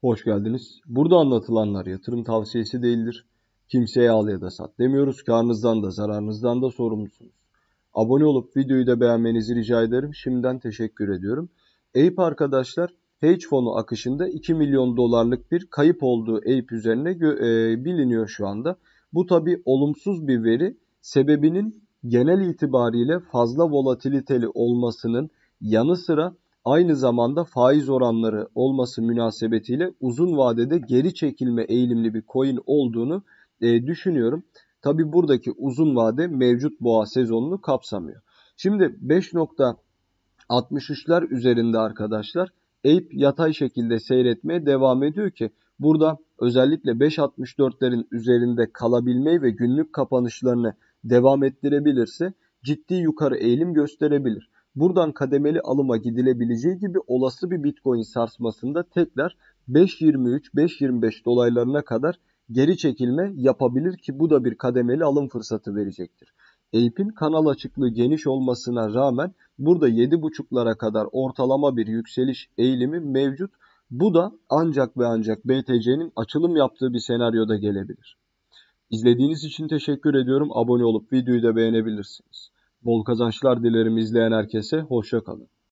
Hoş geldiniz. Burada anlatılanlar yatırım tavsiyesi değildir. Kimseye al ya da sat demiyoruz. Karnınızdan da zararınızdan da sorumlusunuz. Abone olup videoyu da beğenmenizi rica ederim. Şimdiden teşekkür ediyorum. Ape arkadaşlar hedge fonu akışında 2 milyon dolarlık bir kayıp olduğu Ape üzerine biliniyor şu anda. Bu tabi olumsuz bir veri. Sebebinin genel itibariyle fazla volatiliteli olmasının yanı sıra aynı zamanda faiz oranları olması münasebetiyle uzun vadede geri çekilme eğilimli bir coin olduğunu düşünüyorum. Tabi buradaki uzun vade mevcut boğa sezonunu kapsamıyor. Şimdi 5.63'ler üzerinde arkadaşlar Ape yatay şekilde seyretmeye devam ediyor ki burada özellikle 5.64'lerin üzerinde kalabilmeyi ve günlük kapanışlarını devam ettirebilirse ciddi yukarı eğilim gösterebilir. Buradan kademeli alıma gidilebileceği gibi olası bir Bitcoin sarsmasında tekrar 5.23-5.25 dolaylarına kadar geri çekilme yapabilir ki bu da bir kademeli alım fırsatı verecektir. Ape'in kanal açıklığı geniş olmasına rağmen burada 7.5'lara kadar ortalama bir yükseliş eğilimi mevcut. Bu da ancak ve ancak BTC'nin açılım yaptığı bir senaryoda gelebilir. İzlediğiniz için teşekkür ediyorum. Abone olup videoyu da beğenebilirsiniz. Bol kazançlar dilerim izleyen herkese. Hoşça kalın.